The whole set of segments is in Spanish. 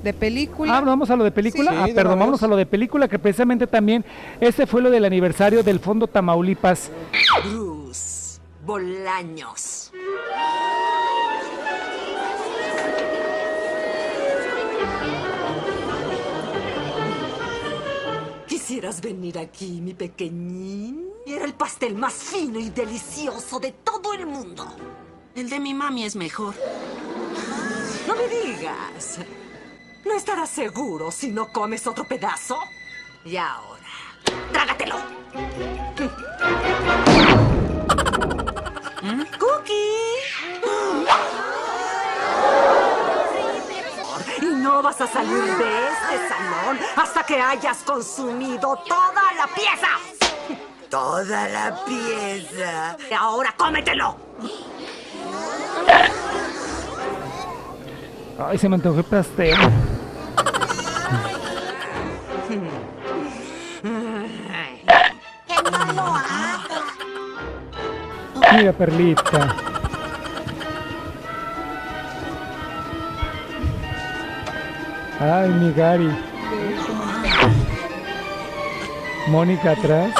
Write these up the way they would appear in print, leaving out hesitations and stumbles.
de película. Ah, vamos a lo de película. Sí, Perdón, vámonos a lo de película, que precisamente también este fue lo del aniversario del Fondo Tamaulipas. Bruce Bolaños. ¿Quisieras venir aquí, mi pequeñín? Era el pastel más fino y delicioso de todo el mundo. El de mi mami es mejor. No me digas. ¿No estarás seguro si no comes otro pedazo? Y ahora, trágatelo. ¡Cookie! Y no vas a salir de este salón hasta que hayas consumido toda la pieza. Toda la pieza. Y ahora cómetelo. Ay, se me antojó el pastel. Que no lo haga. Mira, Perlita. Ay, mi Gary. Mónica atrás.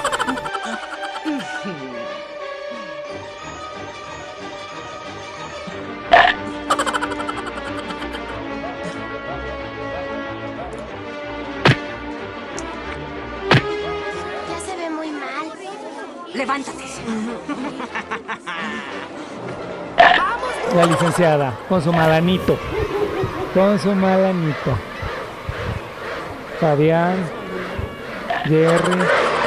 Ya se ve muy mal. Levántate. La licenciada, con su malanito. Con su malanito. Fabián. Jerry.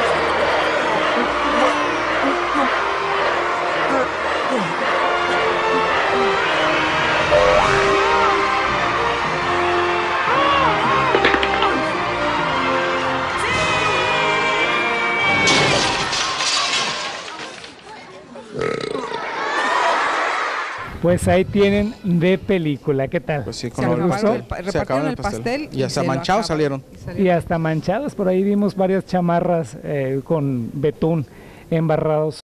Pues ahí tienen de película, ¿qué tal? Pues sí, Se con lo acabaron gusto. repartieron el pastel Y hasta se lo manchados acaban. salieron. Y hasta manchadas, por ahí vimos varias chamarras con betún embarrados.